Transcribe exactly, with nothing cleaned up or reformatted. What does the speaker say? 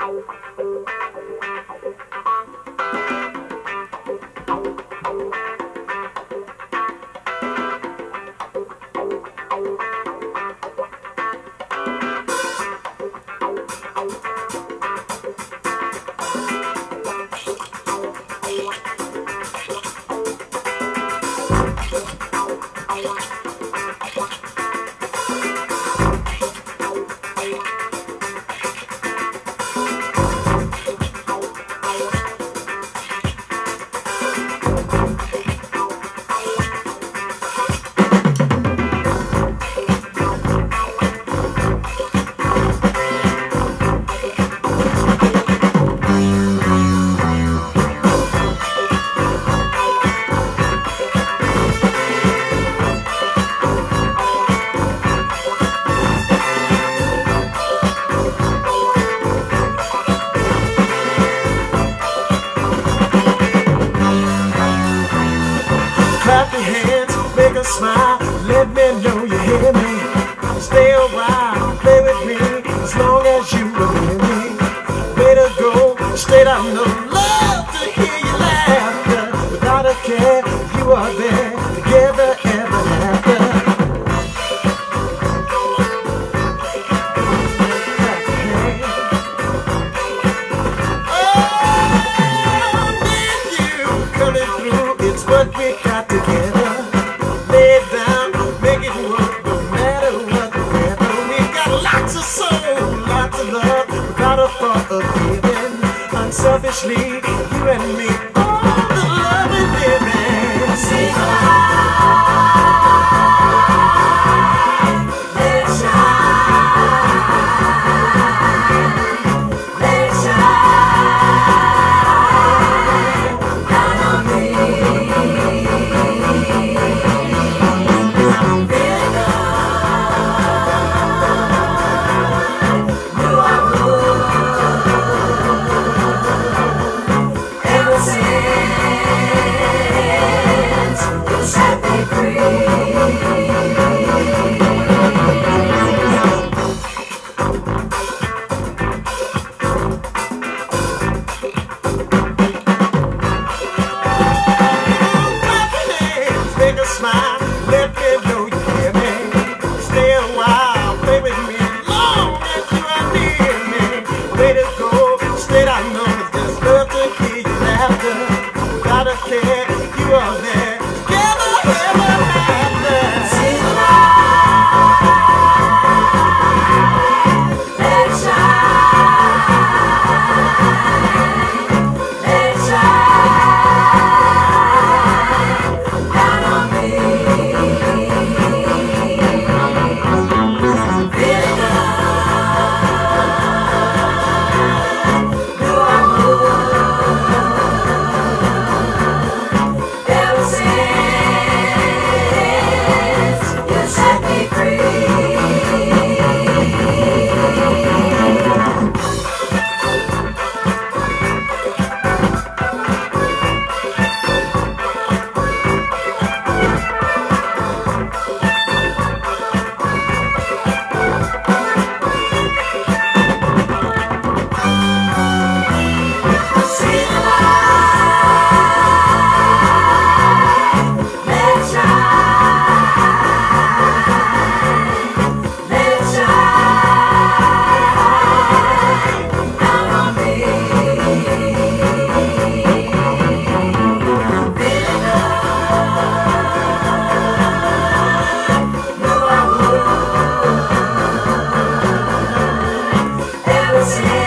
Clap your hands, make a smile, let me know you hear me. Stay a while, play with me, as long as you believe me. Way to go, straight out no love to hear you laughter. Without a care, you are there, together ever after. Oh, with you coming through, it's what we got together. Lay it down, make it work, no matter what the weather. We got lots of soul, lots of love, without a thought of giving. Unselfishly, you and me, all the love we're giving. Sing loud, let it shine, let it shine down on me. Smile, let me know you hear me. Stay a while, play with me, long as you are near me. Way to go, straight I know there's love to hear you laughter. Without a care, you are there, together ever after. Sing loud, let it shine, let it shine down on me. Ever since